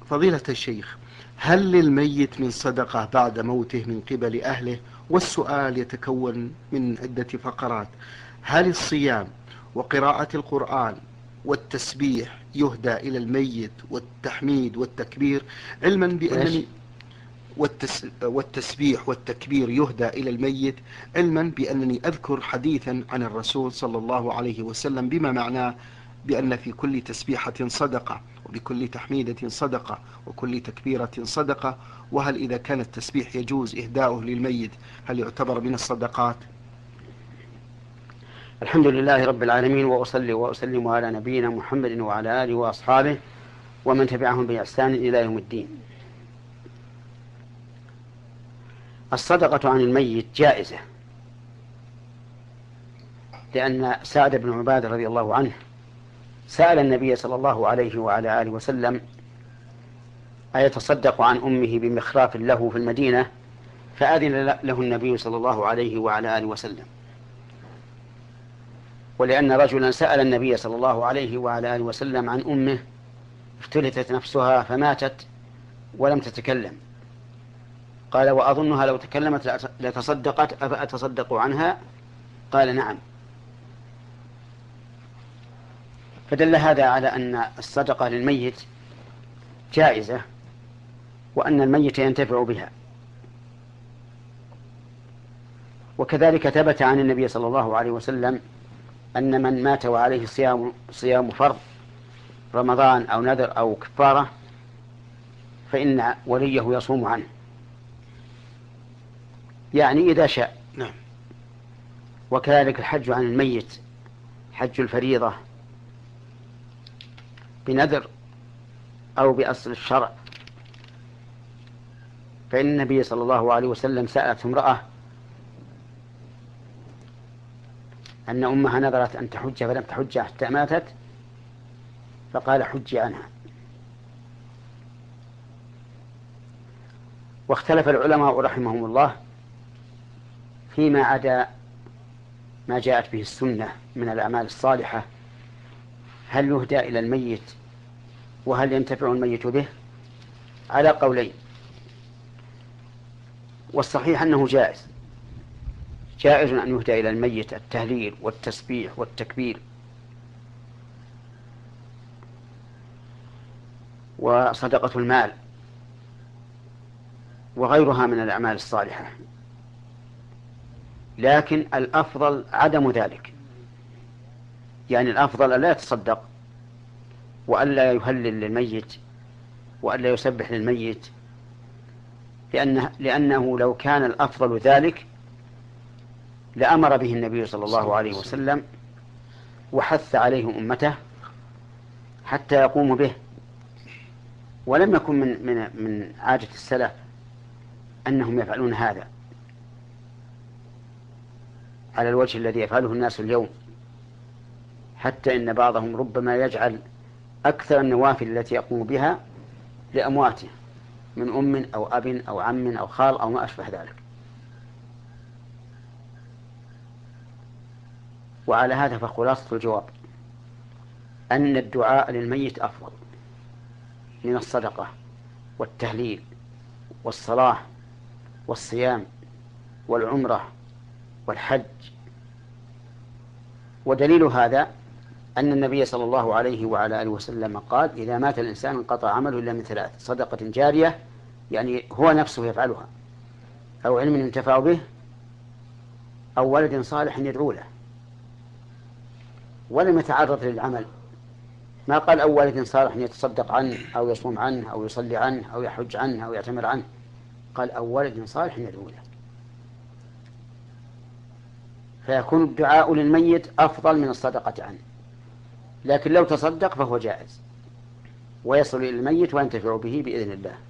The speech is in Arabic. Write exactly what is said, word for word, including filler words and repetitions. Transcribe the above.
فضيلة الشيخ، هل للميت من صدقة بعد موته من قبل أهله؟ والسؤال يتكون من عدة فقرات. هل الصيام وقراءة القرآن والتسبيح يهدى إلى الميت والتحميد والتكبير، علما بأنني والتس والتسبيح والتكبير يهدى إلى الميت، علما بأنني أذكر حديثا عن الرسول صلى الله عليه وسلم بما معناه بأن في كل تسبيحة صدقة، وبكل تحميدة صدقة، وكل تكبيرة صدقة. وهل إذا كان التسبيح يجوز إهداؤه للميت هل يعتبر من الصدقات؟ الحمد لله رب العالمين، وأصلي وأسلم على نبينا محمد وعلى آله وأصحابه ومن تبعهم بإحسان إلى يوم الدين. الصدقة عن الميت جائزة، لأن سعد بن عبادة رضي الله عنه سأل النبي صلى الله عليه وعلى آله وسلم أيتصدق عن أمه بمخراف له في المدينة، فأذن له النبي صلى الله عليه وعلى آله وسلم. ولأن رجلا سأل النبي صلى الله عليه وعلى آله وسلم عن أمه افتلتت نفسها فماتت ولم تتكلم، قال وأظنها لو تكلمت لتصدقت، أفأتصدق عنها؟ قال نعم. فدل هذا على أن الصدقة للميت جائزة، وأن الميت ينتفع بها. وكذلك ثبت عن النبي صلى الله عليه وسلم أن من مات وعليه صيام, صيام فرض رمضان أو نذر أو كفارة فإن وليه يصوم عنه، يعني إذا شاء. نعم. وكذلك الحج عن الميت، حج الفريضة بنذر أو بأصل الشرع، فإن النبي صلى الله عليه وسلم سألت امرأة أن أمها نذرت أن تحج فلم تحج حتى ماتت، فقال حجي عنها. واختلف العلماء رحمهم الله فيما عدا ما جاءت به السنة من الأعمال الصالحة، هل يهدى إلى الميت وهل ينتفع الميت به، على قولين. والصحيح أنه جائز، جائز أن يهدى إلى الميت التهليل والتسبيح والتكبير وصدقة المال وغيرها من الأعمال الصالحة، لكن الأفضل عدم ذلك. يعني الأفضل أن لا يتصدق وألا يهلل للميت وألا يسبح للميت، لأنه, لأنه لو كان الأفضل ذلك لأمر به النبي صلى الله عليه وسلم وحث عليه أمته حتى يقوموا به. ولم يكن من, من, من عادة السلف أنهم يفعلون هذا على الوجه الذي يفعله الناس اليوم، حتى إن بعضهم ربما يجعل أكثر النوافل التي يقوم بها لأمواته من أم أو أب أو عم أو خال أو ما أشبه ذلك. وعلى هذا فخلاصة الجواب أن الدعاء للميت أفضل من الصدقة والتهليل والصلاة والصيام والعمرة والحج. ودليل هذا أن النبي صلى الله عليه وعلى آله وسلم قال إذا مات الإنسان انقطع عمله إلا من ثلاث: صدقة جارية، يعني هو نفسه يفعلها، أو علم ينتفع به، أو ولد صالح يدعو له. ولم يتعرض للعمل، ما قال أو ولد صالح يتصدق عنه أو يصوم عنه أو يصلي عنه أو يحج عنه أو يعتمر عنه، قال أو ولد صالح يدعو له. فيكون الدعاء للميت أفضل من الصدقة عنه، لكن لو تصدق فهو جائز ويصل إلى الميت وينتفع به بإذن الله.